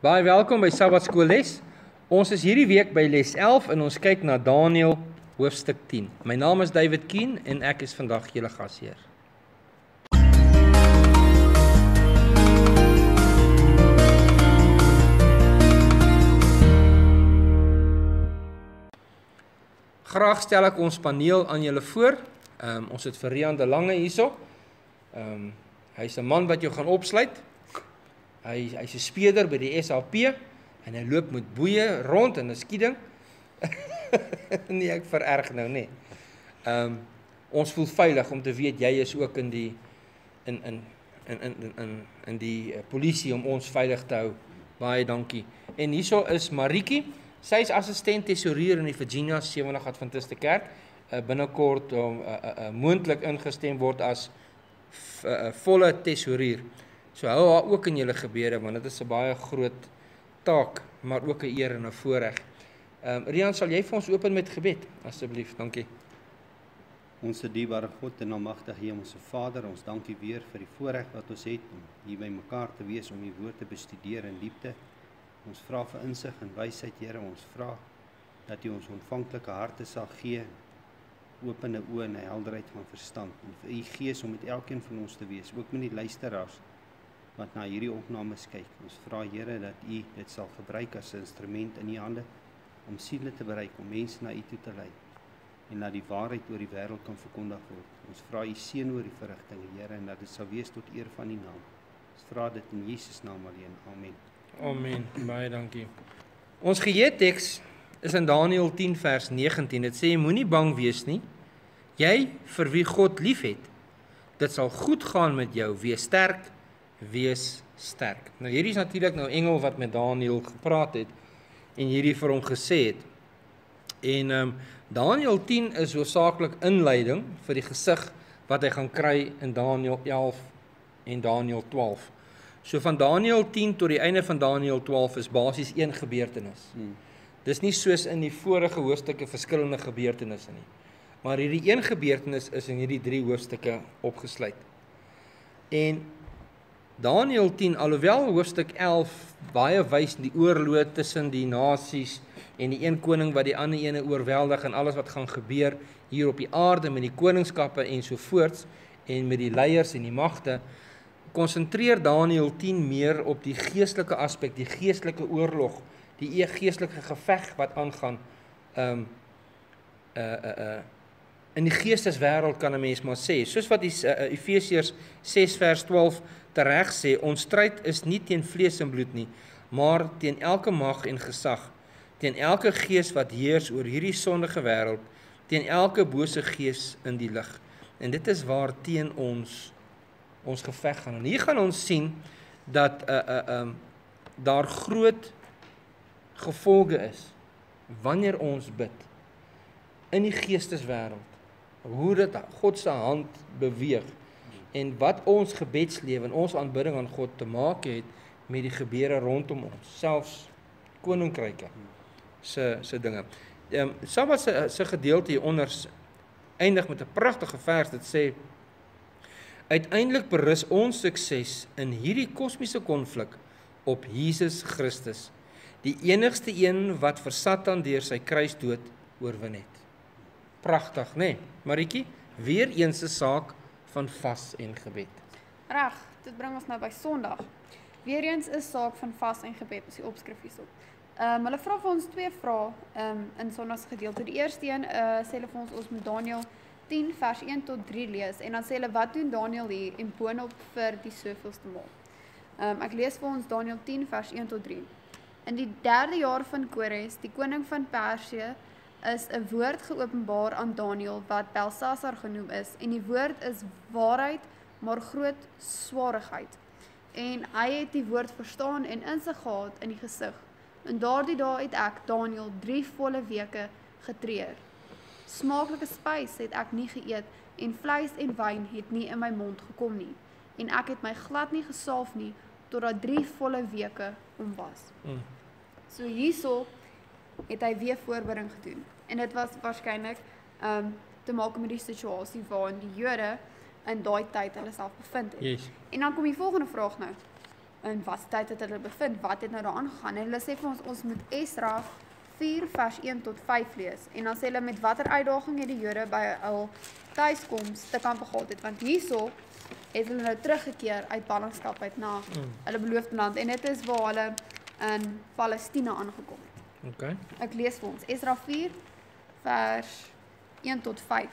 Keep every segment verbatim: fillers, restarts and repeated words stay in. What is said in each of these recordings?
Baie welkom by Sabbat Skool Les. Ons is hierdie week by les elf en ons kyk na Daniël hoofstuk tien. My naam is David Kien en ek is vandag julle gasheer. Graag stel ek ons paneel aan julle voor. Um, ons het vir Rian de Lange hierso. Um, hy is 'n man wat jou gaan opsluit. Hy hy's 'n speeder by die S H P en hy loop met boeie rond in 'n skieding. Nee, ek vererg nou nie. Ehm um, ons voel veilig om te weet jy is ook in die in in in in in in die uh, polisie om ons veilig te hou. Baie dankie. En hierso is Maritjie. Sy is assistent tesourier in die Virginia Sewentig Adventiste Kerk. Uh, binnekort om uh, uh, uh, moontlik ingestem word as uh, uh, volle tesourier. So hou haar ook in julle gebede, want dit is 'n baie groot taak, maar ook 'n eer en 'n voorreg. Ehm um, Rian, sal jy vir ons open met gebed, asseblief? Dankie. Onse dierbare God en almagtige Hemelse Vader, ons dankie weer vir die voorreg wat ons het om hier by mekaar te wees om die woord te bestudeer in diepte. Ons vra vir insig en wysheid, Here. Ons vra dat U ons ontvanklike harte sal gee, opene oë en helderheid van verstand. En vir U Gees om met elkeen van ons te wees, ook met die luisteraars wat na hierdie opnames kyk. Ons vra, Here, dat U dit sal gebruik as 'n instrument in U hande om siele te bereik, om mense na U toe te lei en dat die waarheid oor die wêreld kan verkondig word. Ons vra U seën oor die verrigtinge, Here, en dat dit sal wees tot eer van U naam. Ons vra dit in Jesus naam alleen. Amen. Amen. Baie dankie. Ons geheeteks is in Daniël tien vers negentien. Dit sê moenie bang wees nie. Jy vir wie God liefhet, dit sal goed gaan met jou. Wees sterk. Wees sterk. Nou hierdie is natuurlik nou engel wat met Daniël gepraat het en hierdie vir hom gesê het. En ehm um, Daniël tien is hoofsaaklik inleiding vir die gesig wat hy gaan kry in Daniël elf en Daniël twaalf. So van Daniël tien tot die einde van Daniël twaalf is basies een gebeurtenis. Hmm. Dis nie soos in die vorige hoofstukke verskillende gebeurtenisse nie. Maar hierdie een gebeurtenis is in hierdie drie hoofstukke opgesluit. En Daniël tien, alhoewel hoofstuk elf baie wys die oorlog tussen die nasies en die een koning wat die ander ene oorweldig en alles wat gaan gebeur hier op die aarde met die koningskappe en so voorts en met die leiers en die magte, konsentreer Daniël tien meer op die geestelike aspek, die geestelike oorlog, die geestelike geveg wat aangaan um, uh, uh, uh, in die geesteswêreld kan 'n mens maar sê, soos wat die uh, Efesiërs ses vers twaalf tereg sê, ons stryd is nie teen vlees en bloed nie, maar teen elke mag en gesag, teen elke gees wat heers oor hierdie sondige wêreld, teen elke bose gees in die lig. En dit is waar teen ons ons geveg gaan. En hier gaan ons sien dat uh, uh, um, daar groot gevolge is wanneer ons bid in die geesteswêreld, hoe dit God se hand beweeg en wat ons gebedslewe en ons aanbidding aan God te maak het met die gebeure rondom ons, selfs koninkryke se se dinge. Ehm um, Sabbat se se gedeelte hieronder eindig met 'n pragtige vers wat sê: uiteindelik berus ons sukses in hierdie kosmiese konflik op Jesus Christus, die enigste een wat vir Satan deur sy kruisdood oorwin het. Pragtig, né? Nee? Maritjie, weer eens 'n saak van vas en gebed. Reg, dit bring ons nou by Sondag. Weereens 'n saak van vas en gebed, is die opskrif hierop. Ehm um, hulle vra vir ons twee vrae ehm um, in Sondag se gedeelte. Die eerste een uh, sê hulle vir ons ons moet Daniël tien vers een tot drie lees en dan sê hulle wat doen Daniël hier en boonop vir die soveelste maal. Ehm um, ek lees vir ons Daniël tien vers een tot drie. In die derde jaar van Kores, die koning van Persië, is 'n woord geopenbaar aan Daniël wat Belsasar genoem is en die woord is waarheid, maar groot swaarigheid. En hy het die woord verstaan en insig gehad in die gesig. En daardie dae het ek Daniël drie volle weke getreur. Smaaklike spys het ek nie geëet en vleis en wyn het nie in my mond gekom nie. En ek het my glad nie gesalf nie totdat drie volle weke om was. Mm. So hierso het hy weer voorbereiding gedoen. En dit was waarskynlik um, te maak met die situasie waarin die Jode in daai tyd hulle self bevind het. Yes. En dan kom die volgende vraag nou. in wat tyd het hulle bevind, wat het nou daar aangegaan. En hulle sê vir ons, ons moet Esra vier vers een tot vyf lees. En dan sê hulle met watter uitdaging het die Jode by hul tuiskoms te kampe gehad het. Want hierso het hulle nou teruggekeer uit ballingskap uit na Mm. hulle beloofde land. En dit is waar hulle in Palestina aangekom het. Okay. Ek lees vir ons, Esra vier vers een tot vyf.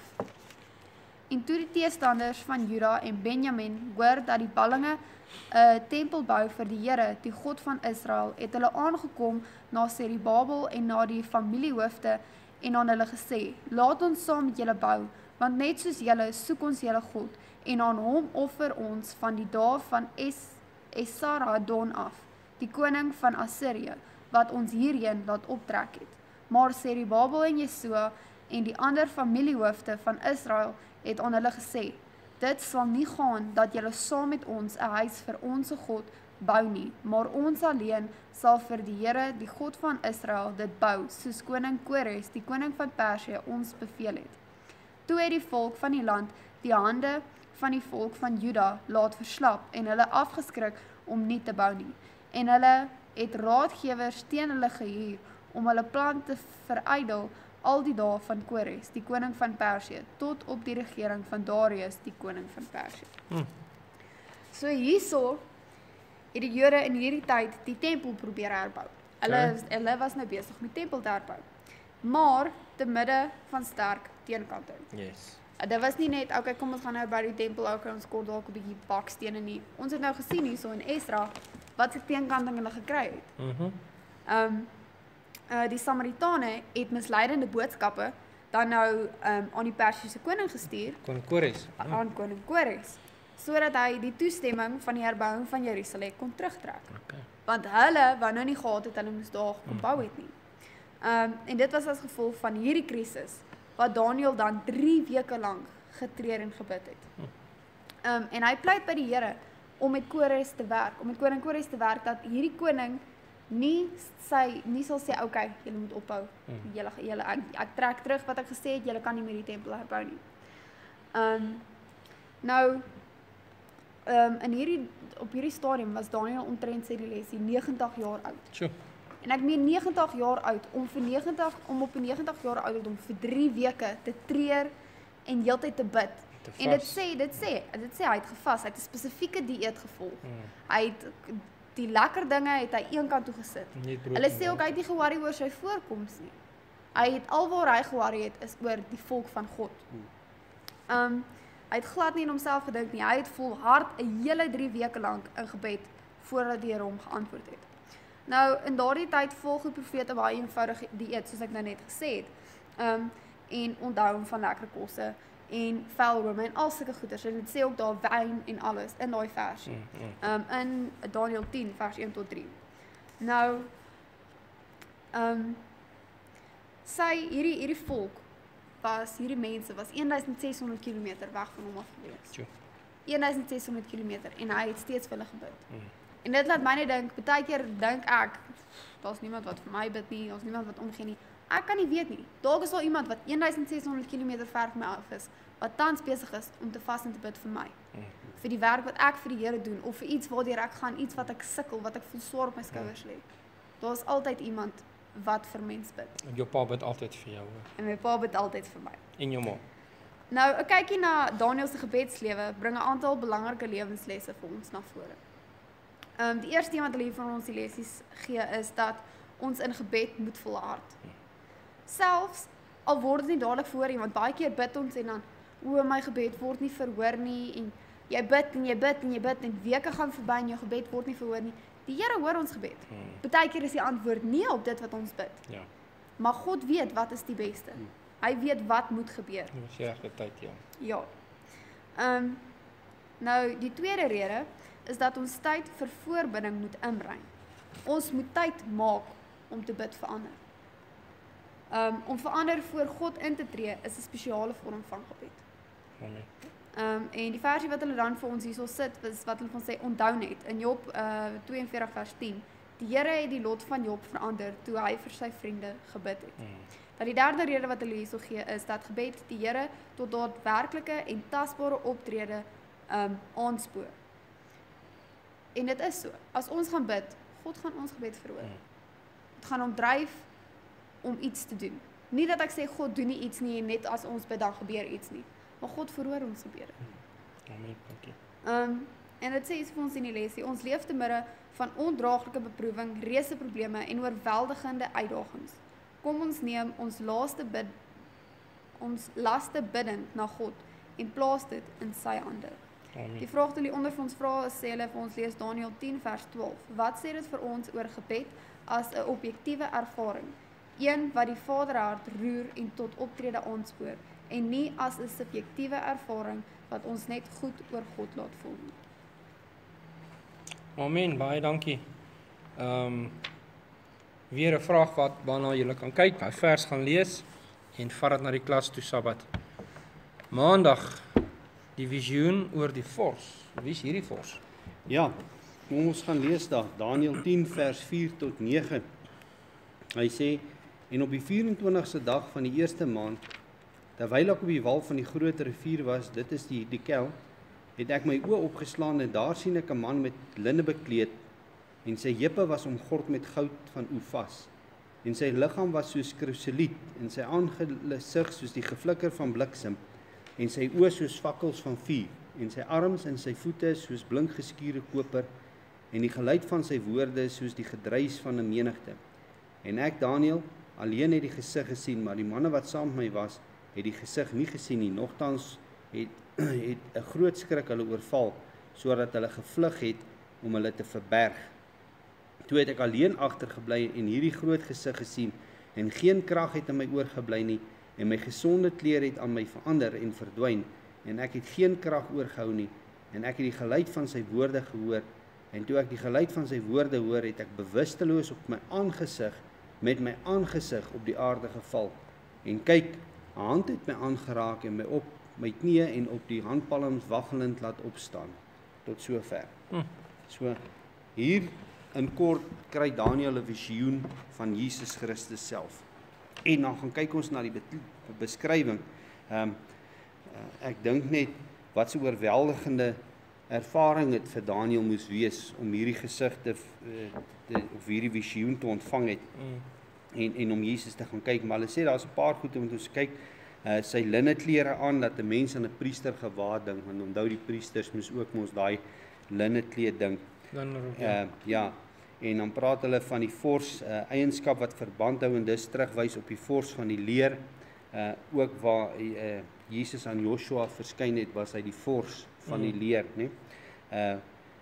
En toe die teestanders van Juda en Benjamin hoor dat die ballinge 'n tempel bou vir die Here, die God van Israel, het hulle aangekom na Serubabel en na die familiehoofde en aan hulle gesê: "Laat ons saam met julle bou, want net soos julle soek ons julle God, en aan hom offer ons van die dae van Es Esarhaddon af, die koning van Assirië, wat ons hierheen laat optrek het." Maar Serubabel en Jesua en die ander familiehoofde van Israel het aan hulle gesê: "Dit sal nie gaan dat julle saam met ons 'n huis vir ons God bou nie, maar ons alleen sal vir die Here, die God van Israel, dit bou, soos koning Kores, die koning van Persië, ons beveel het." Toe het die volk van die land die hande van die volk van Juda laat verslap en hulle afgeskrik om nie te bou nie. En hulle het raadgewers teen hulle gehuur om hulle plan te verydel al die dae van Kores, die koning van Persië, tot op die regering van Darius, die koning van Persië. Hmm. So hierso het die Jode in hierdie tyd die tempel probeer herbou. Hulle, Okay. hulle was nou besig met tempel te herbou. Maar te midde van sterk teenkante. Yes. Dit was nie net, okay, kom ons gaan nou by die tempel, okay, ons kort dalk 'n bietjie bakstene nie. Ons het nou gesien hierso in Esra wat se teenkanting hulle gekry het. Mhm. Um uh, die Samaritane het misleidende boodskappe dan nou um, aan die Persiese koning gestuur, Koning Kores. Ah, aan koning Kores, sodat hy die toestemming van die herbouing van Jerusalem kon terugtrek. okay. Want hulle wou nou nie gehad het hulle moes daar gebou het nie. Um, en dit was as gevolg van hierdie krisis wat Daniël dan drie weke lank getreur en gebid het. Um, en hy pleit by die Here om met Kores te werk, om met koning Kores te werk, dat hierdie koning nie sy nie sal sê, okay, julle moet ophou. Julle julle ek, ek trek terug wat ek gesê het, julle kan nie meer die tempel herbou nie. Um nou um in hierdie op hierdie stadium was Daniël omtrent sê die lesie negentig jaar oud. Sjoe. En ek meen negentig jaar oud om vir negentig om op 'n negentig jaar oud om vir drie weke te treur en heeltyd te bid. Te En dit vas. sê dit sê dit sê hy het gevas, hy het 'n spesifieke dieet gevolg. Hmm. Hy het die lekker dinge het hy eenkant toe gesit. Net brood Hulle en sê ook hy het nie ge-worry oor sy voorkoms nie. Hy het alwaar hy ge-worry het is oor die volk van God. Um hy het glad nie in homself gedink nie. Hy het volhard 'n hele drie weke lank in gebed voordat die Here hom geantwoord het. Nou in daardie tyd volg die profete baie eenvoudige dieet soos ek nou net gesê het. Um en onthou van lekker kosse en velrome en al sulke goeders. En dit sê ook daar wyn en alles in daai versie. Hmm, hmm. Um in Daniël tien vers een tot drie. Nou um sy hierdie hierdie volk was hierdie mense was sixteen hundred kilometer weg van hom af gewees. Sjoe. sixteen hundred kilometer en hy het steeds vir hulle gebid. Hmm. En dit laat my net dink, baie keer dink ek, daar's niemand wat vir my bid nie, daar's niemand wat omgee nie. Ek kan nie weet nie. Dalk is daar iemand wat sixteen hundred kilometer ver van my af is, wat tans besig is om te vas en te bid vir my. Hmm. Vir die werk wat ek vir die Here doen of vir iets waardeur ek gaan, iets wat ek sukkel, wat ek voel swaar op my skouers lê. Daar's altyd iemand wat vir mens bid. En jou pa bid altyd vir jou hoor. En my pa bid altyd vir my. En jou ma. Nou, 'n kykie na Daniël se gebedslewe bring 'n aantal belangrike lewenslesse vir ons na vore. Ehm um, die eerste een wat hulle hier van ons die lesies gee is dat ons in gebed moet volhard. Selfs al word dit nie dadelik voor nie, want baie keer bid ons en dan o my gebed word nie verhoor nie en jy bid en jy bid en jy bid en weke gaan verby en jou gebed word nie verhoor nie. Die Here hoor ons gebed. Hmm. Partykeer is die antwoord nee op dit wat ons bid. Ja. Maar God weet wat is die beste. Hy weet wat moet gebeur. Dit was die regte tyd, ja. Ja. Ehm um, nou die tweede rede is dat ons tyd vir voorbidding moet inruim. Ons moet tyd maak om te bid vir ander. Ehm um, om vir ander voor God in te tree is 'n spesiale vorm van gebed. Amen. Ehm um, en die versie wat hulle dan vir ons hierso sit, is wat hulle van sê onthou net in Job uh, tweeënveertig vers tien. Die Here het die lot van Job verander toe hy vir sy vriende gebid het. Hmm. Dat die derde rede wat hulle hierso gee is dat gebed die Here tot daadwerklike en tasbare optrede um aanspoor. En dit is so. As ons gaan bid, God gaan ons gebed verhoor. Dit gaan hom dryf om iets te doen. Nie dat ek sê God doen nie iets nie en net as ons bid dan gebeur iets nie. Maar God verhoor ons gebede. Amen. Dankie. Um, en dit sê iets vir ons in die lesie. Ons leef te midde van ondraaglike beproewing, reuse probleme en oorweldigende uitdagings. Kom ons neem ons laaste bid, ons laste biddend na God en plaas dit in sy hande. Amen. Die vraag wat die onder vir ons vra is, sê hulle vir ons lees Daniël tien vers twaalf. Wat sê dit vir ons oor gebed as 'n objektiewe ervaring? Een wat die Vaderhart roer en tot optrede aanspoor en nie as 'n subjektiewe ervaring wat ons net goed oor God laat voel nie. Amen, baie dankie. Ehm um, weer 'n vraag wat waarna julle kan kyk, daai vers gaan lees en vat dit na die klas toe Sabbat. Maandag die visioen oor die vors. Wie is hierdie vors? Ja, kom ons gaan lees daar, Daniël tien vers vier tot nege. Hy sê, en op die vyf-en-twintigste dag van die eerste maand, terwyl ek op die wal van die groot rivier was, dit is die, die Kel, het ek my oë opgeslaan en daar sien ek 'n man met linne bekleed en sy heupe was omgord met goud van Ufas en sy liggaam was soos krisoliet en sy aangesig soos die geflikker van bliksem en sy oë soos vakkels van vuur en sy arms en sy voete soos blink geskiurde koper en die geluid van sy woorde soos die gedruis van 'n menigte. En ek, Daniël, alleen het die gesig gesien, maar die manne wat saam met my was, het die gesig nie gesien nie. Nogtans het het 'n groot skrik hulle oorval, sodat hulle gevlug het om hulle te verberg. Toe het ek alleen agtergebly en hierdie groot gesig gesien, en geen krag het in my oorgebly nie, en my gesonde klere het aan my verander en verdwyn, en ek het geen krag oorgehou nie, en ek het die geluid van sy woorde gehoor, en toe ek die geluid van sy woorde hoor, het ek bewusteloos op my aangesig, met my aangesig op die aarde geval, en kyk, 'n hand het my aangeraak en my op my knieë en op die handpalms waggelend laat opstaan, tot sover. Hm. So, hier in kort kry Daniël 'n visioen van Jesus Christus self. En dan gaan kyk ons na die beskrywing. Ehm um, uh, ek dink net wat so oorweldigende ervaring het vir Daniël moes wees om hierdie gesig te, te of hierdie visioen te ontvang het. Mm. En en om Jesus te gaan kyk, maar hulle sê daar's 'n paar goed om ons kyk. Uh, sy linne klere aan dat 'n mens aan 'n priester gewaad ding, want onthou die priesters moes ook mos daai linne kleed ding. Dan Uh, ja, en dan praat hulle van die vors uh, eienskap wat verband hou en dis terugwys op die vors van die leer. Uh, ook waar uh, Jesus aan Joshua verskyn het, was hy die vors van die leer, né? Uh,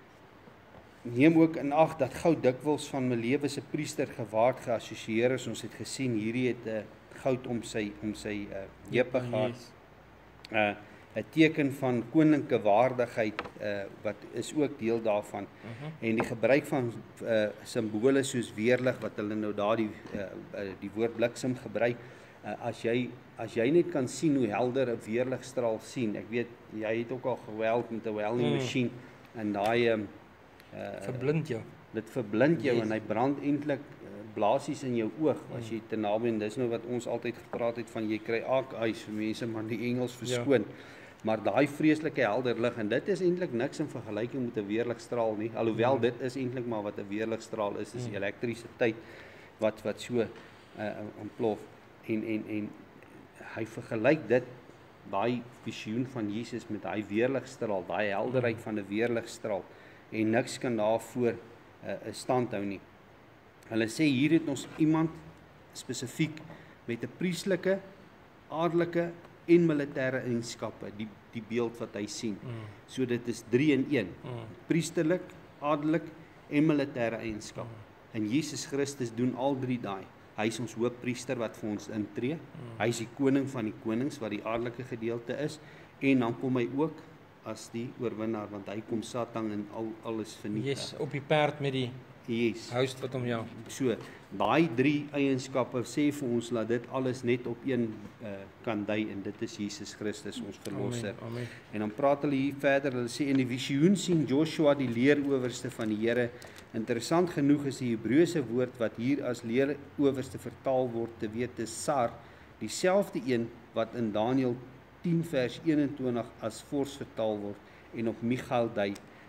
neem ook in ag dat goud dikwels van my lewe se priester gewaard geassosieer is. Ons het gesien hierdie het 'n uh, goud om sy om sy uh, heupe gehad. Uh 'n teken van koninklike waardigheid uh wat is ook deel daarvan. Uh -huh. En die gebruik van uh simbole soos weerlig wat hulle nou daardie uh, uh die woord bliksem gebruik. Uh, as jy as jy net kan sien hoe helder 'n weerligstraal sien. Ek weet jy het ook al geweld met 'n welding masjien en daai um, uh verblind jou. Dit verblind jou, yes. En hy brand eintlik blaasies in jou oog as jy te naby en dis nou wat ons altyd gepraat het van jy kry aakhuis vir mense maar die Engels verskoon. Ja. Maar daai vreeslike helder lig en dit is eintlik niks in vergelyking met 'n weerligstraal nie. Alhoewel mm. dit is eintlik maar wat 'n weerligstraal is, dis mm. elektrisiteit wat wat so uh, ontplof en en en hy vergelyk dit daai visioen van Jesus met daai weerligstraal, daai helderheid mm. van 'n weerligstraal en niks kan daarvoor 'n uh, stand hou nie. Hulle sê hier het ons iemand spesifiek met 'n prieslike, adelike en militêre eienskappe, die die beeld wat hy sien. Mm. So dit is drie in een. Mm. Priesterlik, adellik en militêre eienskap. Mm. En Jesus Christus doen al drie daai. Hy is ons hoofpriester wat vir ons intree. Mm. Hy is die koning van die konings wat die adelike gedeelte is en dan kom hy ook as die oorwinnaar want hy kom Satan en al alles vernietig. Yes, op die perd met die yes. houst wat om jou. So, daai drie eienskappe sê vir ons dat dit alles net op een uh, kan dui en dit is Jesus Christus ons verlosser. Amen, amen. En dan praat hulle hier verder, hulle sê in die visioen sien Joshua die leerowerste van die Here. Interessant genoeg is die Hebreëse woord wat hier as leerowerste vertaal word, te weet is Sar, dieselfde een wat in Daniël tien vers eenentwintig as vors vertaal word en op Michael dui.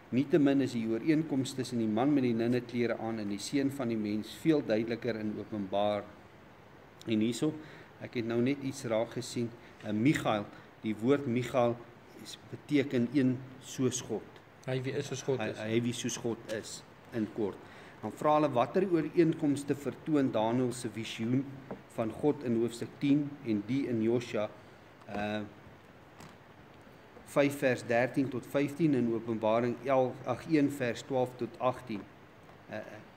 Nietemin is die ooreenkoms tussen die man met die linne klere aan en die seun van die mens veel duideliker in Openbaar. En hierso, ek het nou net iets raak gesien, uh, Michael, die woord Michael is, beteken een soos God. Hy wie is soos God Hy, is. hy wie soos God is, in kort. Dan vra hulle watter ooreenkomste vertoon Daniël se visioen van God in hoofstuk tien en die in Josua uh, vyf vers dertien tot vyftien en Openbaring elf, ag een vers twaalf tot agtien. Uh,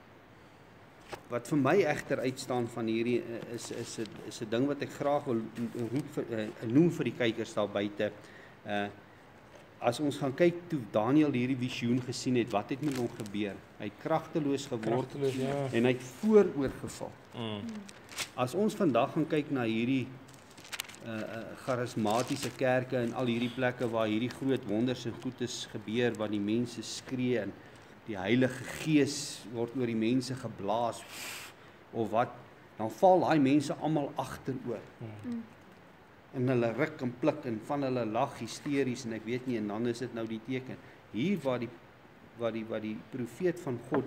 wat vir my egter uitstaan van hierdie uh, is is 'n is 'n ding wat ek graag wil roep vir, uh, noem vir die kykers daar buite. Uh, As ons gaan kyk toe Daniël hierdie visioen gesien het, wat het met hom gebeur? Hy het kragteloos geword Kragteloos, ja. en hy het vooroorgeval. Mm. As ons vandag gaan kyk na hierdie uh, uh, charismatiese kerke en al hierdie plekke waar hierdie groot wonders en goedes gebeur, waar die mense skree en die Heilige Gees word oor die mense geblaas of wat, dan val daai mense almal agteroor. Mm. En hulle ruk en pluk en van hulle lag hysteries en ek weet nie, en dan is dit nou die teken. Hier waar die waar die waar die profeet van God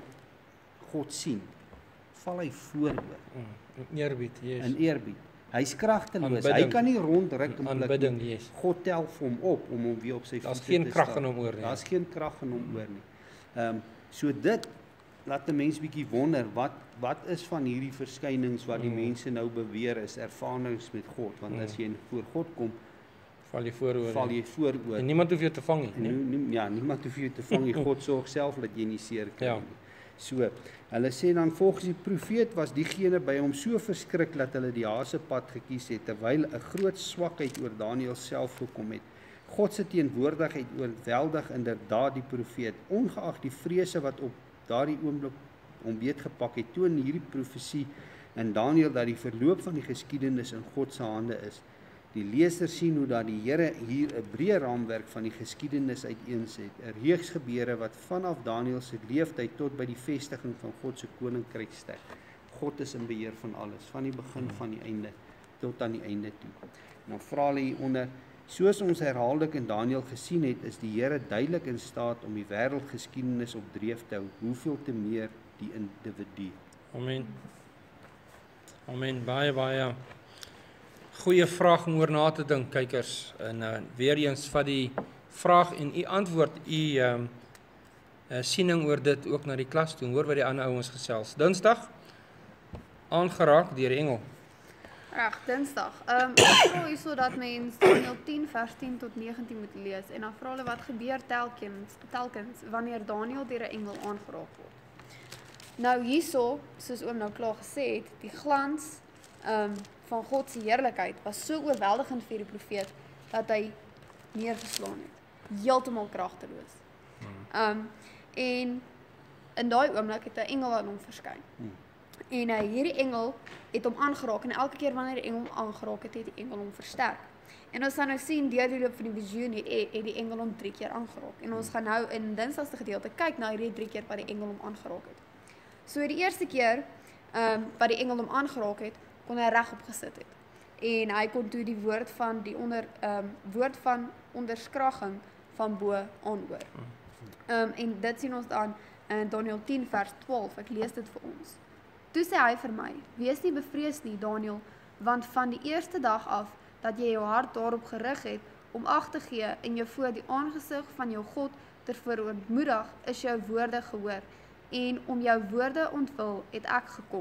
God sien, val hy vooroor Mm. Eerbied, yes. in eerbied. Hy's kragteloos. Hy Aanbidding. kan nie rondruk en pluk Aanbidding, nie. yes. God tel vir hom op om hom weer op sy Daar's voete geen te krag stel. in hom oor nie. Daar's geen krag in hom oor nie. Ehm um, so dit laat 'n mens bietjie wonder wat wat is van hierdie verskynings wat die Mm. mense nou beweer is ervarings met God, want Mm. as jy voor God kom, Val jy vooroor. val ja. jy vooroor. En niemand hoef jou te vang nie, En nee. nie, nie, ja, niemand hoef jou te vang nie. God sorg self dat jy nie seer kry Ja. nie. So, hulle sê dan volgens die profeet was diegene by hom so verskrik dat hulle die hasepad gekies het, terwyl 'n groot swakheid oor Daniël self gekom het. God se teenwoordigheid oorweldig inderdaad die profeet, ongeag die vrese wat op daardie oomblik hom beetgepak het, toon hierdie profesie in Daniël dat die verloop van die geskiedenis in God se hande is. Die leser sien hoe dat die Here hier 'n breë raamwerk van die geskiedenis uiteenset, 'n reeks gebeure wat vanaf Daniël se leeftyd tot by die vestiging van God se koninkryk strek. God is in beheer van alles, van die begin van die einde tot aan die einde toe. En dan vra hulle hieronder, soos ons herhaaldelik in Daniël gesien het, is die Here duidelik in staat om die wêreldgeskiedenis op dreef te hou, hoeveel te meer die individu. Amen. Amen. Baie baie goeie vraag om oor na te dink, kykers. En uh, weer eens vat die vraag en u antwoord, u um, uh, siening oor dit ook na die klas toe. Hoor wat die ander ouens gesels. Dinsdag aangeraak deur die engel. Reg, Dinsdag. Ehm um, ek vra hierso dat mens Daniël tien vers tien tot negentien moet lees en dan vra hulle wat gebeur telkens telkens wanneer Daniël deur 'n engel aangeraak word. Nou hierso, soos oom nou klaar gesê het, die glans ehm um, van God se heerlikheid was so oorweldigend vir die profeet dat hy neergeslaan het. Heeltemal kragteloos. Ehm um, en in daai oomblik het 'n engel aan hom verskyn. Hmm. En uh, hierdie engel het hom aangeraak en elke keer wanneer die engel hom aangeraak het, het die engel hom versterk. En ons gaan nou sien deur die loop van die visioen het, het die engel hom drie keer aangeraak. En ons gaan nou in Dinsdag se gedeelte kyk na hierdie drie keer wat die engel hom aangeraak het. So die eerste keer ehm um, wat die engel hom aangeraak het, kon hy regop gesit het. En hy kon toe die woord van die onder ehm um, woord van onderskraging van bo aanhoor. Ehm um, en dit sien ons dan in Daniël tien vers twaalf. Ek lees dit vir ons. Toe sê hy vir my, wees nie bevrees nie, Daniël, want van die eerste dag af dat jy jou hart daarop gerig het om ag te gee en jou voor die aangesig van jou God te verootmoedig, is jou woorde gehoor en om jou woorde ontwil het ek gekom.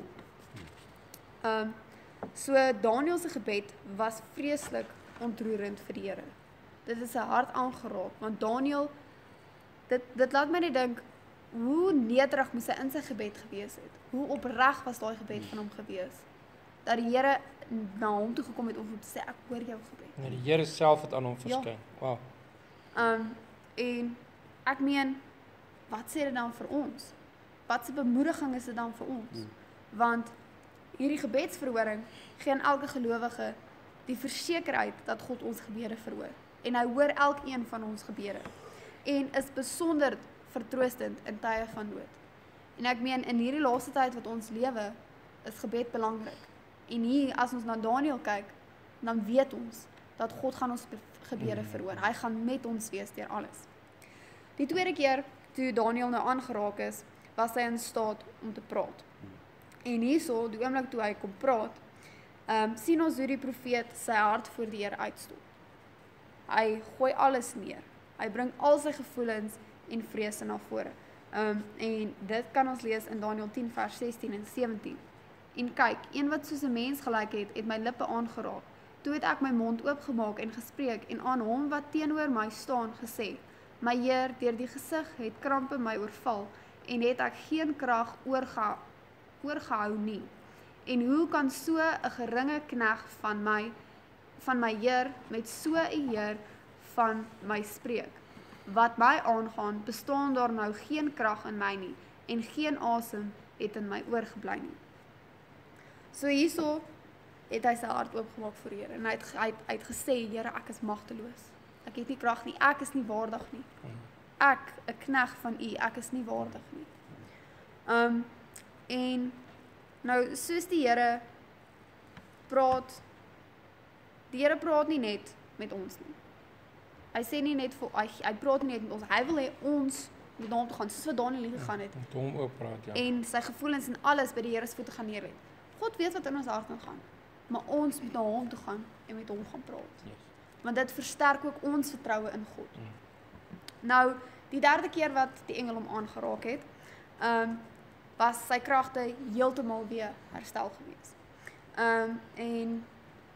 Ehm um, so Daniël se gebed was vreeslik ontroerend vir die Here. Dit is sy hart aangeraak want Daniël dit dit laat my net dink hoe nederig moes hy in sy gebed gewees het. Hoe opreg was daai gebed van hom gewees. Dat die Here na hom toe gekom het om hom te sê ek hoor jou gebed. Nou, die Here self het aan hom verskyn. Ja. Wow. Ehm um, en ek meen wat sê dit dan vir ons? Wat se bemoediging is dit dan vir ons? Hmm. Want hierdie gebedsverhoring gee aan elke gelowige die versekerheid dat God ons gebede verhoor en hy hoor elkeen van ons gebede en is besonder vertroostend in tye van nood. En ek meen in hierdie laaste tyd wat ons lewe, is gebed belangrik. En hier as ons na Daniël kyk, dan weet ons dat God gaan ons gebede verhoor. Hy gaan met ons wees deur alles. Die tweede keer toe Daniel nou aangeraak is, was hy in staat om te praat. En hierso, die oomblik toe hy kom praat, um, sien ons hoe die profeet sy hart voor die Here uitstort. Hy gooi alles neer. Hy bring al sy gevoelens en vrese na vore. Um, en dit kan ons lees in Daniel tien vers sestien en sewentien. En kyk, een wat soos 'n mens gelyk het, het my lippe aangeraak. Toe het ek my mond oopgemaak en gespreek en aan hom wat teenoor my staan gesê: My Heer, deur die gesig het krampe my oorval en het ek geen krag oorge, oorgehou nie. En hoe kan so 'n geringe knegg van my van my Heer met so 'n Heer van my spreek? Wat my aangaan, bestaan daar nou geen krag in my nie en geen asem het in my oorgebly nie. So hierso het hy sy hart oopgemaak voor die Here en hy het, hy, het, hy het gesê, Here, ek is magteloos. Ek het nie krag nie, ek is nie waardig nie. Ek, 'n knegg van U, ek is nie waardig nie. Um, en nou, soos die Here praat, die Here praat nie net met ons nie. Hy sê nie net vir, hy, hy praat nie net met ons, hy wil hê ons moet na hom toe gaan, soos wat Daniel gegaan het. Met hom ook praat, ja. En sy gevoelens en alles by die Here se voete gaan neerlê. God weet wat in ons hart gaan, maar ons moet na hom toe gaan en met hom gaan praat. Yes. Want dit versterk ook ons vertroue in God. Mm. Nou, die derde keer wat die engel hom aangeraak het, um, was sy kragte heeltemal weer herstel gewees. Um, en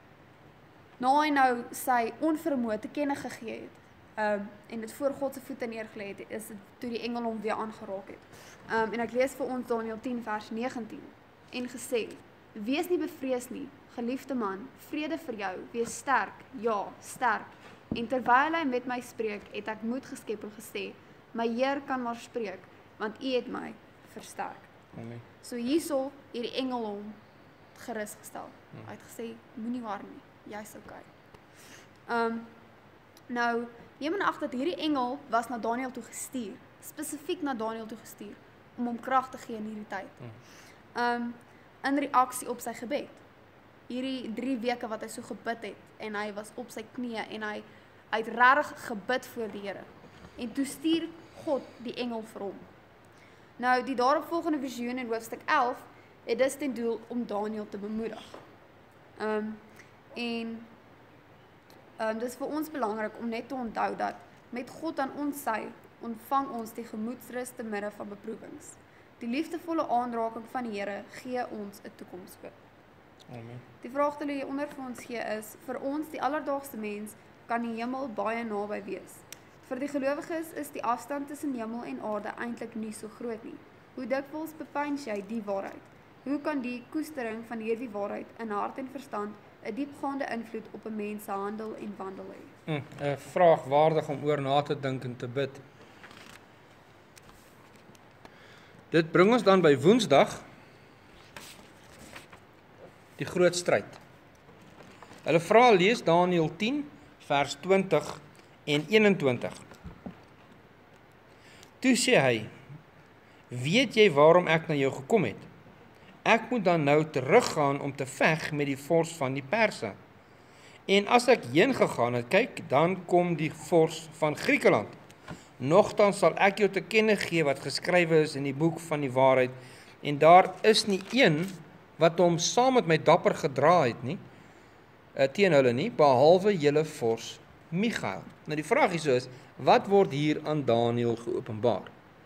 na hy nou sy onvermoë te kenne gegee het, um, en dit voor God se voete neergelê het, is dit toe die engel hom weer aangeraak het. Um, en ek lees vir ons Daniel tien vers negentien, en gesê, wees nie bevrees nie, geliefde man, vrede vir jou, wees sterk, ja, sterk. En terwyl hy met my spreek, het ek moed geskep en gesê, my Heer kan maar spreek, want U het my versterk. Amen. So hierso het die engel hom gerus gestel. Hmm. Hy het gesê, moenie waar nie, jy's okay. Um, nou, neem in ag dat hierdie engel was na Daniel toe gestuur, spesifiek na Daniel toe gestuur, om hom krag te gee in hierdie tyd. Um, in reaksie op sy gebed. Hierdie drie weke wat hy so gebid het, en hy was op sy knieë, en hy, hy het regtig gebid voor die Here. En toe stuur God die engel vir hom. Nou, die daaropvolgende visioen in hoofstuk elf, het dus ten doel om Daniel te bemoedig. Um, en um, dit is vir ons belangrik om net te onthou dat met God aan ons sy, ontvang ons die gemoedsrus te midde van beproewings. Die liefdevolle aanraking van die Here gee ons 'n toekomshoop. Amen. Die vraag wat hulle onder vir ons gee is, vir ons die alledaagse mens, kan die hemel baie naby wees. Vir die gelowiges is die afstand tussen hemel en aarde eintlik nie so groot nie. Hoe dikwels bepeins jy die waarheid? Hoe kan die koestering van hierdie waarheid in hart en verstand 'n diepgaande invloed op 'n mens se handel en wandel hê? 'n hm, vraag waardig om oor na te dink en te bid. Dit bring ons dan by Woensdag, die groot stryd. Hulle vra lees Daniel tien vers twintig en eenentwintig. Toe sê hy, weet jy waarom ek na jou gekom het? Ek moet dan nou teruggaan om te veg met die vors van die Perse. En as ek heen gegaan het, kyk, dan kom die vors van Griekeland. Nogtans sal ek jou te kenne gee wat geskrywe is in die boek van die waarheid, en daar is nie een wat hom saam met my dapper gedra het nie, uh, teen hulle nie, behalwe julle vors Michael. Nou die vraag is so is, wat word hier aan Daniel geopenbaar?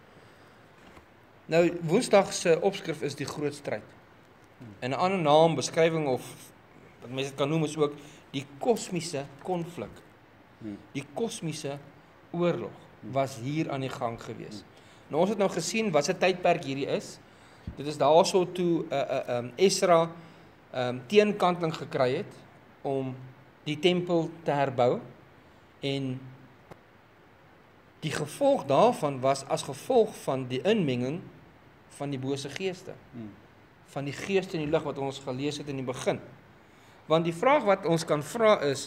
Nou, Woensdag se opskrif is die groot stryd. En 'n ander naam, beskrywing of wat mense dit kan noem is ook die kosmiese konflik. Die kosmiese oorlog was hier aan die gang gewees. Nou ons het nou gesien wat se tydperk hierdie is. Dit is daarso toe 'n uh, uh, um, Esra um, teenkanting gekry het om die tempel te herbou, en die gevolg daarvan was as gevolg van die inmenging van die bose geeste. Van die geeste in die lig wat ons gelees het in die begin. Want die vraag wat ons kan vra is,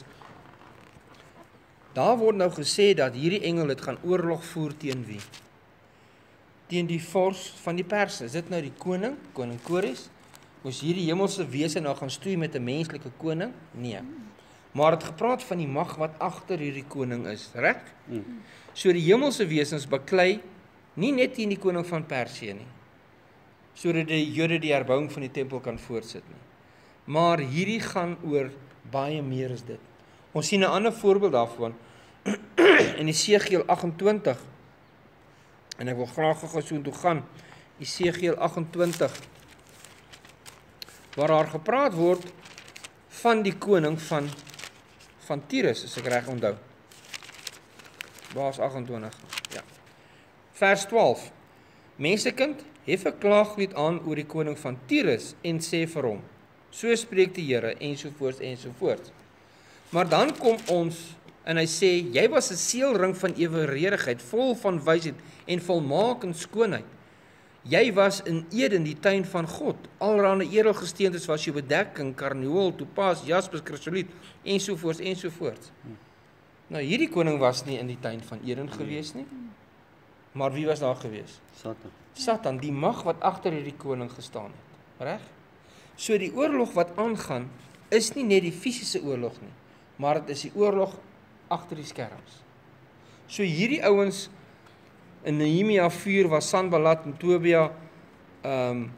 daar word nou gesê dat hierdie engel het gaan oorlog voer teen wie? Teen die vors van die Perse. Is dit nou die koning, koning Kores? Moes hierdie hemelse wese nou gaan stoei met 'n menslike koning? Nee. Maar het gepraat van die mag wat agter hierdie koning is, reg? So die hemelse wesens baklei Nie net teen die koning van Persië nie, sodat die Jode die herbouing van die tempel kan voortsit nie. Maar hierdie gaan oor baie meer as dit. Ons sien 'n ander voorbeeld daarvan in Esegiel agt-en-twintig. En ek wil graag gou so intoe gaan. Esegiel agt-en-twintig, waar daar gepraat word van die koning van van Tyrus, as ek reg onthou. Waar is agt-en-twintig? Ja. Vers twaalf. Mensekind, hef 'n klaaglied aan oor die koning van Tyrus en sê vir hom: so spreek die Here, ensovoorts ensovoorts. Maar dan kom ons en hy sê, jy was 'n seelring van eweredigheid, vol van wysheid en volmaak in skoonheid. Jy was in Eden, die tuin van God. Allerhande edelgesteentes was jou bedekking, karneool, topaas, jaspis, krisoliet, ensovoorts ensovoorts. Nou hierdie koning was nie in die tuin van Eden gewees nie. Maar wie was daar gewees? Satan. Satan, die mag wat agter hierdie koning gestaan het. Reg? So die oorlog wat aangaan is nie net die fisiese oorlog nie, maar dit is die oorlog agter die skerms. So hierdie ouens in Nehemia vier waar Sanballat en Tobia um,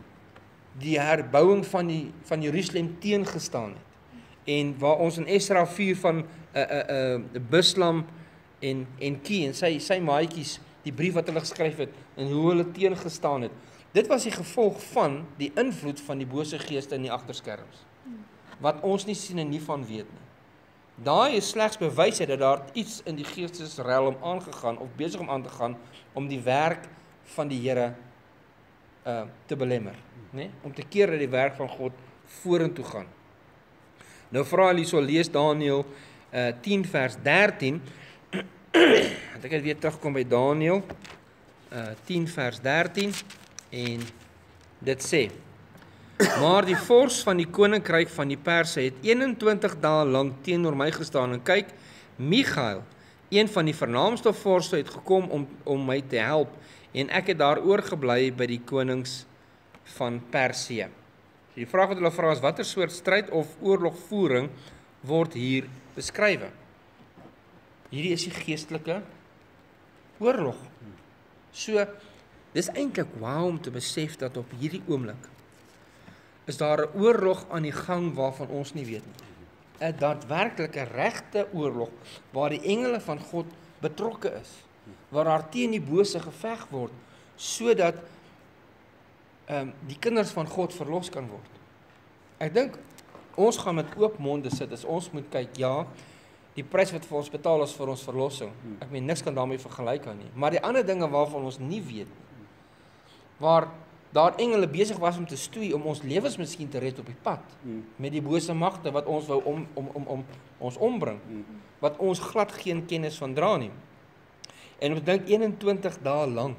die herbouing van die van Jerusalem teengestaan het. En waar ons in Esra vier van 'n uh, 'n uh, uh, Bislam en en Kie en sy sy maatjies die brief wat hulle geskryf het en hoe hulle teengestaan het. Dit was die gevolg van die invloed van die bose geeste in die agterskerms. Wat ons nie sien en nie van weet nie. Daai is slegs bewys dat daar iets in die geestesrealm aangegaan of besig om aan te gaan om die werk van die Here uh, te belemmer, né? Om te keer dat die werk van God vorentoe gaan. Nou vra hulle so lees Daniël uh, tien vers dertien. Want ek het weer terugkom by Daniël uh, tien vers dertien en dit sê: maar die vors van die koninkryk van die Perse het eenentwintig dae lank teenoor my gestaan en kyk, Michael, een van die vernaamste vorste, het gekom om om my te help en ek het daar oorgebly by die konings van Persië. So die vraag wat hulle vra is, watter soort stryd of oorlogvoering word hier beskrywe? Hierdie is die geestelike oorlog. So, dis eintlik wow om te besef dat op hierdie oomblik is daar 'n oorlog aan die gang waarvan ons nie weet nie. 'n Daadwerklike regte oorlog waar die engele van God betrokke is, waar daar teen die bose geveg word sodat ehm um, die kinders van God verlos kan word. Ek dink ons gaan met oop monde sit as ons moet kyk, ja, die prys wat vir ons betaal is vir ons verlossing. Ek meen niks kan daarmee vergelyk kan nie, maar die ander dinge waarvan ons nie weet nie. Waar daar engele besig was om te stoei om ons lewens miskien te red op die pad hmm. met die bose magte wat ons wou om om om om ons ombring, hmm. wat ons glad geen kennis van dra nie. En ons dink eenentwintig dae lank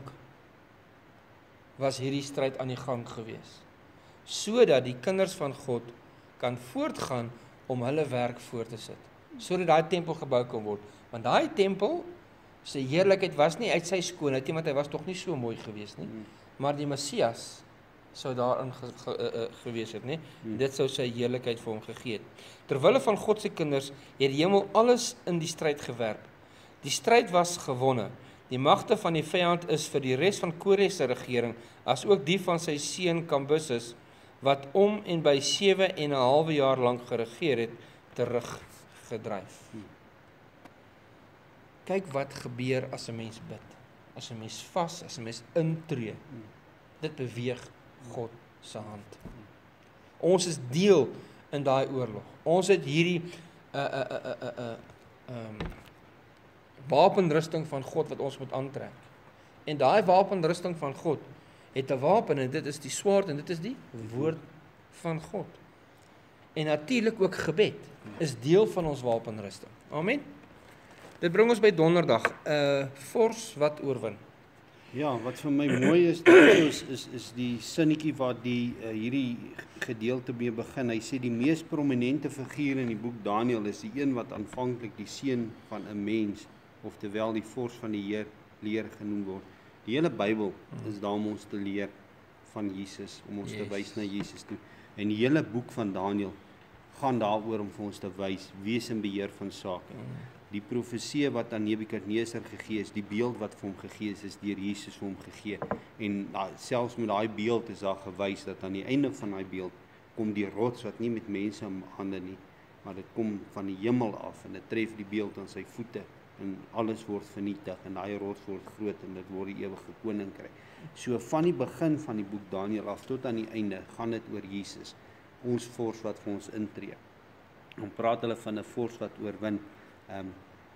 was hierdie stryd aan die gang gewees, sodat die kinders van God kan voortgaan om hulle werk voort te sit, sodat daai tempel gebou kan word, want daai tempel se heerlikheid was nie uit sy skoonheid nie, want hy was tog nie so mooi gewees nie. Hmm. Maar die Messias sou daarin ge, ge, uh, uh, gewees het, nee? Hmm. Dit sou sy heerlikheid vir hom gegee het. Terwille van God se kinders het die hemel alles in die stryd gewerp. Die stryd was gewonne. Die magte van die vyand is vir die res van Kores se regering, as ook die van sy seun Kambises, wat om en by sewe en 'n halwe jaar lank geregeer het, teruggedryf. Hmm. Kyk wat gebeur as 'n mens bid. As 'n mens vas, as 'n mens intree, dit beweeg God se hand. Ons is deel in daai oorlog. Ons het hierdie uh uh uh uh uh, uh um, wapenrusting van God wat ons moet aantrek. En daai wapenrusting van God het 'n wapen en dit is die swaard en dit is die woord van God. En natuurlik ook gebed is deel van ons wapenrusting. Amen. Dit bring ons by donderdag, 'n uh, vors wat oorwin. Ja, wat vir my mooi is, is is is die sinnetjie wat die uh, hierdie gedeelte mee begin. Hy sê die mees prominente figuur in die boek Daniël is die een wat aanvanklik die seun van 'n mens, oftewel die vors van die Heer leer genoem word. Die hele Bybel is daar om ons te leer van Jesus, om ons yes. te wys na Jesus toe. En die hele boek van Daniël gaan daaroor om vir ons te wys wie is in beheer van sake. Mm. Die profesie wat aan Nebukadneser gegee is, die beeld wat vir hom gegee is, is deur Jesus vir hom gegee. En uh, selfs met daai beeld is daar gewys dat aan die einde van daai beeld kom die rots wat nie met mense hande nie, maar dit kom van die hemel af en dit tref die beeld aan sy voete en alles word vernietig en daai rots word groot en dit word die ewige koninkryk. So van die begin van die boek Daniël af tot aan die einde gaan dit oor Jesus, ons vors wat vir ons intree. Dan praat hulle van 'n vors wat oorwin. Um,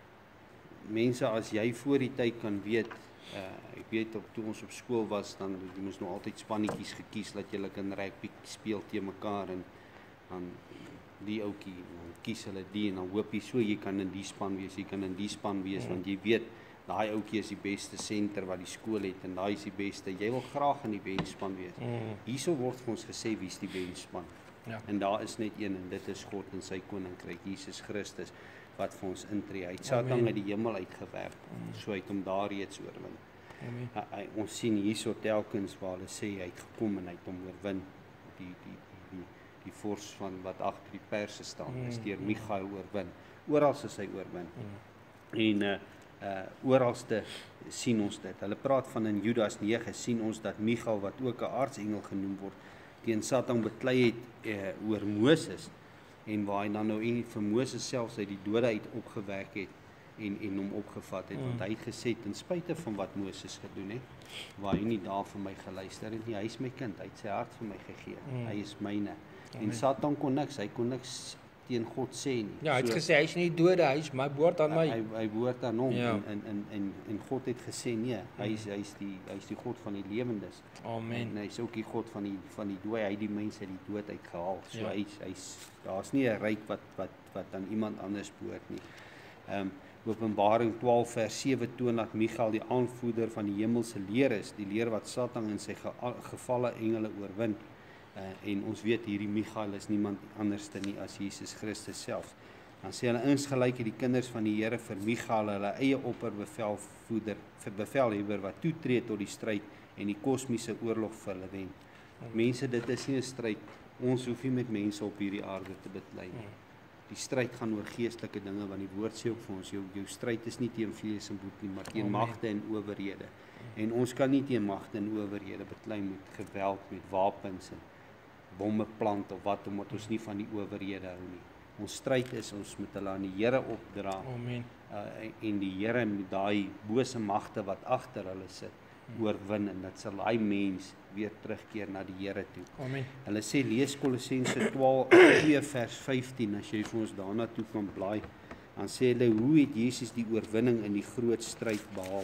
mense, as jy voor die tyd kan weet, uh, ek weet op toe ons op skool was, dan jy moes nou altyd spannetjies gekies dat jy kan rugby speel te mekaar en dan die ouetjie, dan kies hulle die en dan hoop jy so jy kan in die span wees, jy kan in die span wees, want jy weet daai ouetjie is die beste senter wat die skool het en daai is die beste. Jy wil graag in die wensspan wees. Mm. Hierso word vir ons gesê wie is die wensspan. Ja. En daar is net een en dit is God en sy koninkryk, Jesus Christus, wat vir ons intree. Hy het Satan uit die hemel uitgewerp, mm. so hy het hom daar reeds oorwin. Amen. Hy, hy, ons sien hierso telkens waar hulle sê hy het gekom en hy het hom oorwin. Die die die die, die vors van wat agter die perse staan, mm. is deur Michael oorwin. Oral is hy oorwin. Mm. En uh, uh oralste sien ons dit. Hulle praat van in Judas nege sien ons dat Michael wat ook 'n aartsengel genoem word, teen Satan beklei het uh, oor Moses en waar hy dan nou en vir Moses selfs uit die dode uit opgewek het en en hom opgevat het, mm. want hy het gesê ten spyte van wat Moses gedoen het, waar hy nie daar vir my geluister het nie, hy is my kind, hy het sy hart vir my gegee, mm. hy is myne. Amen. En Satan kon niks, hy kon niks teen God sê nie. Ja, hy het so, gesê hy is nie dode, hy is my behoort aan my. Hy hy behoort aan hom, ja. en, en en en God het gesê nee, hy is hy is die hy is die God van die lewendes. Amen. En hy is ook die God van die van die dood, hy het die mense uit die dood uitgehaal. So ja. hy hy's daar's nie 'n ryk wat wat wat aan iemand anders behoort nie. Ehm um, Openbaring twaalf vers sewe toon dat Michael die aanvoerder van die hemelse leer is, die leer wat Satan en sy ge gevalle engele oorwin. Uh, en ons weet hierdie Michael is niemand anderste nie as Jesus Christus self. Dan sê hulle insgelyk het die kinders van die Here vir Michael hulle eie opperbevelvoerder, vir bevelhebber wat toetree tot die stryd en die kosmiese oorlog vir hulle wen. Mense, dit is nie 'n stryd. Ons hoef nie met mense op hierdie aarde te beklei nie. Die stryd gaan oor geestelike dinge, want die woord sê ook vir ons jou jou stryd is nie teen vlees en bloed nie, maar teen Amen. magte en owerhede. En ons kan nie teen magte en owerhede beklei met geweld, met wapens en bomme plant of wat, omdat ons nie van die owerhede hou nie. Ons stryd is ons moet hulle aan die Here opdra. Amen. Uh, en die Here met daai bose magte wat agter hulle sit, oorwin en dat sal hy mens weer terugkeer na die Here toe. Amen. Hulle sê lees Kolossense twaalf twee vers vyftien as jy vir ons daarna toe kan blaai. Dan sê hulle hoe het Jesus die oorwinning in die groot stryd behaal?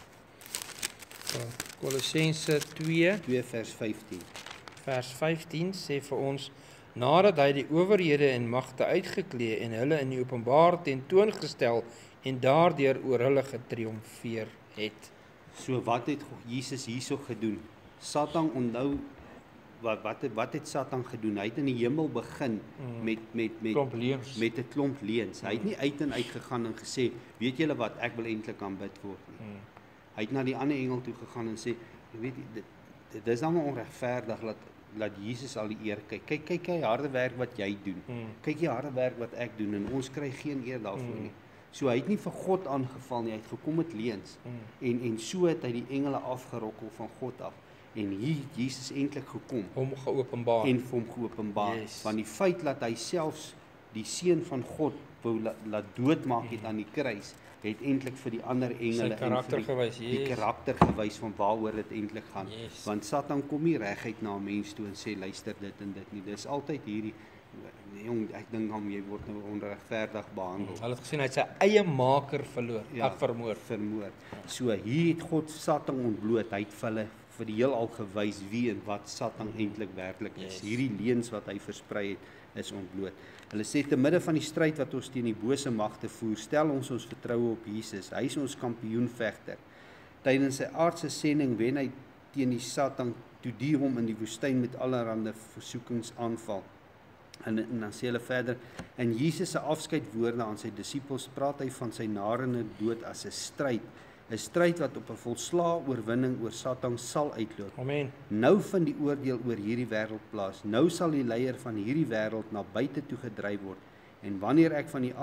Kolossense twee twee vers vyftien. Vers vyftien sê vir ons nadat hy die owerhede en magte uitgeklee en hulle in die openbaar tentoongestel en daardeur oor hulle getriomfeer het. So wat het Jesus hierso gedoen? Satan onthou wat wat het, wat het Satan gedoen? Hy het in die hemel begin mm. met met met klomp leens. met 'n klomp leens. Hy het nie uit en uit gegaan en gesê, weet julle wat, ek wil eintlik aanbid word nie. Mm. Hy het na die ander engel toe gegaan en sê, weet jy, dit, dit is dan onregverdig dat laat Jesus al die eer kyk. Kyk kyk hy harde werk wat jy doen. Mm. Kyk jy harde werk wat ek doen en ons kry geen eer daarvoor mm. nie. So hy het nie vir God aangeval nie, hy het gekom met leens. Mm. En en so het hy die engele afgerokkel van God af. En hier het Jesus eintlik gekom. Hom geopenbaar. En vir hom geopenbaar. Yes. Van die feit dat hy selfs die seun van God wou laat la doodmaak het mm. aan die kruis, het eintlik vir die ander engele sy karakter die, gewys, yes. die karakter gewys van waaroor dit eintlik gaan. Yes. Want Satan kom nie reguit na 'n mens toe en sê luister dit en dit nie. Dis altyd hierdie jong, ek dink hom jy word nou onregverdig behandel. Hulle het gesien hy het sy eie maker verloor, ja, ag vermoor, vermoor. So hier het God Satan ontbloot. Hy het vir hulle vir die heelal gewys wie en wat Satan eintlik werklik is. Yes. Hierdie leuns wat hy versprei het, is ontbloot. Hulle sê te midde van die stryd wat ons teen die bose magte voer, stel ons ons vertroue op Jesus. Hy is ons kampioenvegter. Tydens sy aardse sending wen hy teen die Satan toe die hom in die woestyn met allerlei versoekings aanval. En, en dan sê hulle verder, in Jesus se afskeidwoorde aan sy disippels praat hy van sy narende dood as 'n stryd, 'n stryd wat op 'n volslae oorwinning oor Satan sal uitloop. Amen. Nou vind die oordeel oor hierdie wêreld plaas. Nou sal die leier van hierdie wêreld na buite toe gedryf word. En wanneer ek van die aard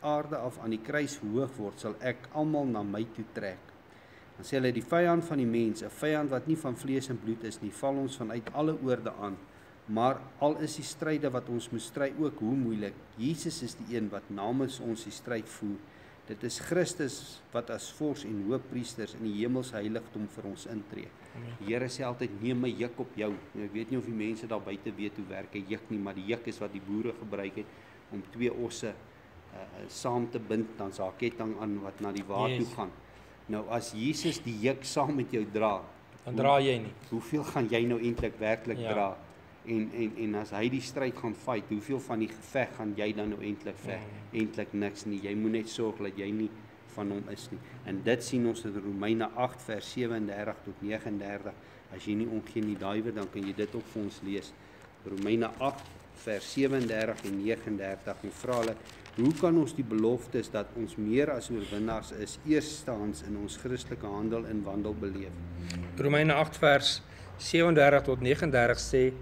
aarde af aan die kruis verhoog word, sal ek almal na my toe trek. Dan sê hulle, die vyand van die mens, 'n vyand wat nie van vlees en bloed is nie, val ons vanuit alle oorde aan. Maar al is die stryde wat ons moet stry ook hoe moeilik, Jesus is die een wat namens ons die stryd voer. Dit is Christus wat as vors en hoëpriesters in die hemelse heiligdom vir ons intree. Die Here sê altyd, neem my juk op jou. Ek weet nie of die mense daar buite weet hoe werk 'n juk nie, maar die juk is wat die boere gebruik het om twee osse uh, saam te bind, dan is daar 'n ketting aan wat na die wa Yes. toe gaan. Nou as Jesus die juk saam met jou dra, Dan dra jy nie. hoeveel gaan jy nou eintlik werklik Ja. dra? En, en, en as hy die stryd gaan fight, hoeveel van die geveg gaan jy dan nou eintlik veg? Ja. Eintlik niks nie. Jy moet net sorg dat jy nie van hom is nie. En dit sien ons in Romeine agt vers sewe en dertig tot nege en dertig. As jy nie omgee nie Dawie, dan kan jy dit ook vir ons lees. Romeine agt vers sewe en dertig en nege en dertig. En vra hulle, hoe kan ons die beloftes dat ons meer as oorwinnaars is, eerstens in ons Christelike handel en wandel beleef? Romeine agt vers sewendertig tot negenendertig sê,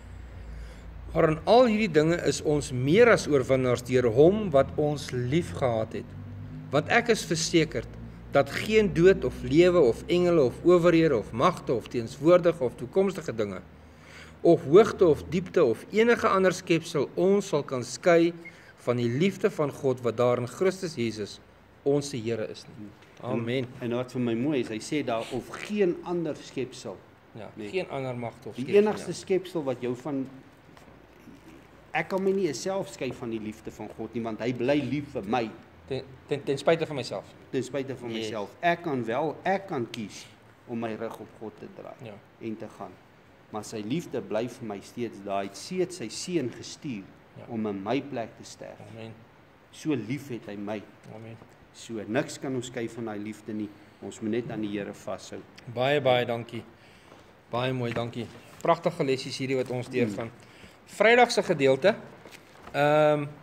maar in al hierdie dinge is ons meer as oorwinnaars deur hom wat ons lief gehad het. Want ek is versekerd dat geen dood of lewe of engele of owerhede of magte of teenswoordige of toekomstige dinge of hoogte of diepte of enige ander skepsel ons sal kan skei van die liefde van God wat daar in Christus Jesus ons se Here is nie. Amen. En, en wat vir my mooi is, hy sê daar of geen ander skepsel. Ja, Nee. geen ander magte of Die skepsel, enigste skepsel wat jou van ek kan my nie self skei van die liefde van God nie, want hy bly lief vir my ten, ten, ten spyte van myself. ten spyte van Yes. myself. Ek kan wel, ek kan kies om my rug op God te draai Ja. en te gaan. Maar sy liefde bly vir my steeds daar. Hy het steeds sy seun gestuur Ja. om in my plek te sterf. Amen. So lief het hy my. Amen. So niks kan ons skei van daai liefde nie. Ons moet net aan die Here vashou. Baie baie dankie. Baie mooi, dankie. Pragtige lessies hierdie wat ons deurgaan. Vrydag se gedeelte. Ehm um,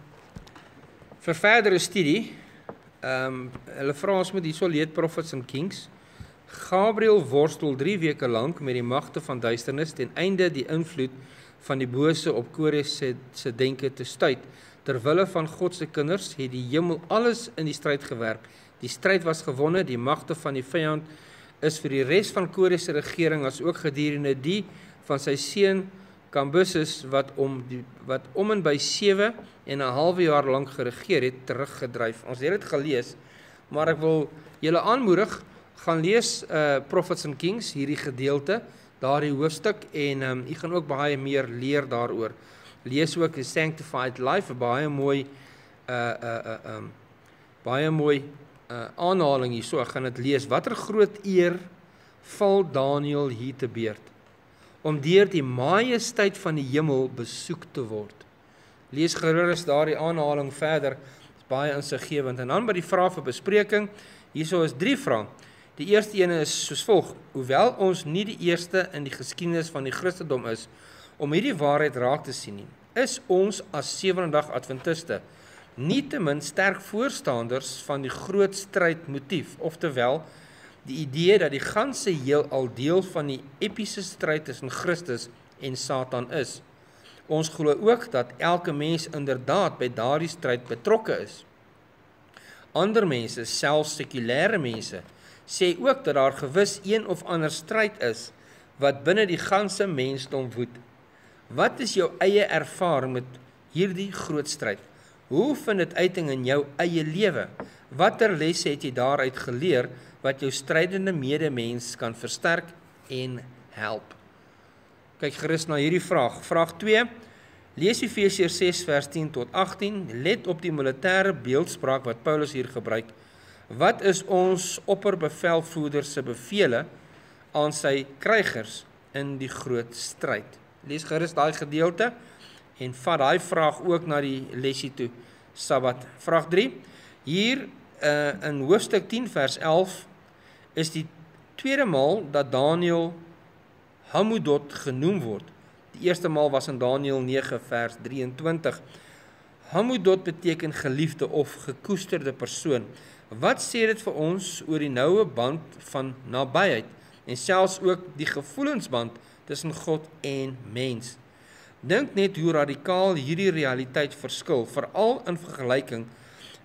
vir verdere studie, ehm um, hulle vra ons met hierso leed Prophets and Kings. Gabriël worstel drie weke lank met die magte van duisternis ten einde die invloed van die bose op Kores se se denke te stuit. Terwille van God se kinders het die hemel alles in die stryd gewerp. Die stryd was gewonne, die magte van die vyand is vir die res van Kores se regering as ook gedurende die van sy seun Kambuses wat om die wat om en by sewe en 'n halwe jaar lank geregeer het teruggedryf. Ons het dit gelees, maar ek wil julle aanmoedig, gaan lees uh Prophets and Kings, hierdie gedeelte, daardie hoofstuk en um, jy gaan ook baie meer leer daaroor. Lees ook The Sanctified Life, 'n baie mooi uh uh uh um baie mooi uh aanhaling hierso. Ek gaan dit lees. Watter groot eer val Daniël hier te beurt om deur die majesteit van die hemel besoek te word. Lees gerus daardie aanhaling verder. Dit is baie insiggewend. En dan by die vrae vir bespreking, hierso is drie vrae. Die eerste ene is soos volg: hoewel ons nie die eerste in die geskiedenis van die Christendom is om hierdie waarheid raak te sien nie, is ons as Sewende-dag Adventiste nietemin sterk voorstanders van die groot strydmotief, oftewel die idee dat die ganse heelal deel van die epiese stryd tussen Christus en Satan is. Ons glo ook dat elke mens inderdaad by daardie stryd betrokke is. Ander mense, selfs sekulêre mense, sê ook dat daar gewis een of ander stryd is wat binne die ganse mensdom woed. Wat is jou eie ervaring met hierdie groot stryd? Hoe vind dit uiting in jou eie lewe? Watter lesse het jy daaruit geleer wat jou strydende medemens kan versterk en help? Kyk gerus na hierdie vraag. Vraag twee. Lees Efesiërs ses vers tien tot agttien. Let op die militêre beeldspraak wat Paulus hier gebruik. Wat is ons opperbevelvoerder se bevele aan sy krygers in die groot stryd? Lees gerus daai gedeelte en vat daai vraag ook na die lesie toe. Sabbat. Vraag drie. Hier uh, in hoofstuk tien vers elf is die tweede maal dat Daniël Hamudot genoem word. Die eerste maal was in Daniël nege vers drieëntwintig. Hamudot beteken geliefde of gekoesterde persoon. Wat sê dit vir ons oor die noue band van nabyheid en selfs ook die gevoelensband tussen God en mens? Dink net hoe radikaal hierdie realiteit verskil, veral in vergelyking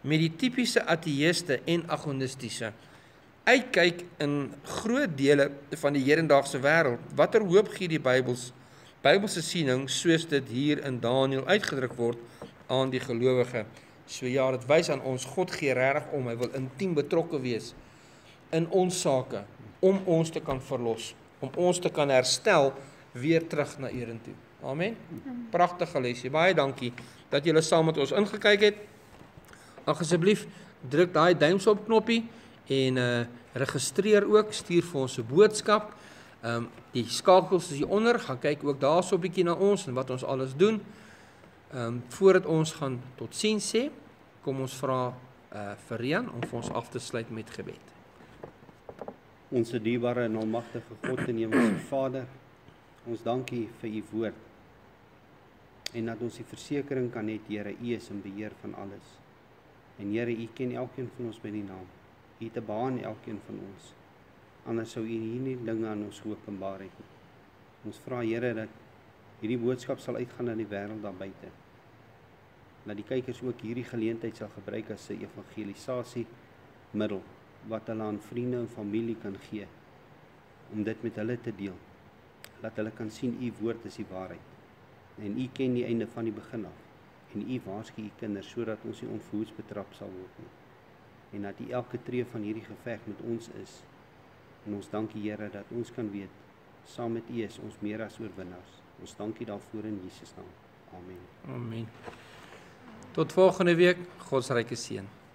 met die tipiese ateïste en agonistiese uitkyk in groot dele van die hedendaagse wêreld. Watter hoop gee die Bybels, Bybelse siening soos dit hier in Daniël uitgedruk word aan die gelowige? So ja, dit wys aan ons, God gee regtig om, hy wil intiem betrokke wees in ons sake, om ons te kan verlos, om ons te kan herstel, weer terug na Eden toe. Amen. Pragtige lesie, baie dankie dat julle saam met ons ingekyk het. Ag asseblief, druk daai duimsop knoppie en uh, registreer ook, stuur vir ons 'n boodskap. Um, die skakels is hier onder, gaan kyk ook daar so 'n bietjie na ons en wat ons alles doen. Um, voordat ons gaan tot sien sê, kom ons vra uh, vir Rian om vir ons af te sluit met gebed. Onse dierbare en almagtige God en Hemelse Vader, ons dankie vir u woord. En dat ons die versekering kan hê, Here, u is in beheer van alles. En Here, u ken elkeen van ons by die naam. U het 'n baan elkeen van ons. Anders sou u hier nie dinge aan ons openbaar het nie. Ons vra, Here, dat hierdie boodskap sal uitgaan na die wêreld daar buite. Dat die kykers ook hierdie geleentheid sal gebruik as 'n evangelisasie middel wat hulle aan vriende en familie kan gee om dit met hulle te deel. Dat hulle kan sien u woord is die waarheid. En u ken die einde van die begin af. En u waarsku u kinders sodat ons nie onverhoeds betrap sal word nie. En dat u elke tree van hierdie geveg met ons is. En ons dankie, Here, dat ons kan weet, saam met u is ons meer as oorwinnaars. Ons dankie daarvoor in Jesus naam. Amen. Amen. Tot volgende week, Godsryke seën.